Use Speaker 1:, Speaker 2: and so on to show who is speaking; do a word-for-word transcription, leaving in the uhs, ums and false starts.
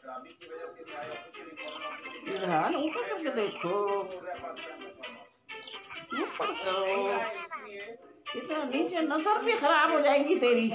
Speaker 1: ध्यान ऊपर करके देखो, ऊपर करो, इतना नीचे नजर भी खराब हो जाएगी तेरी।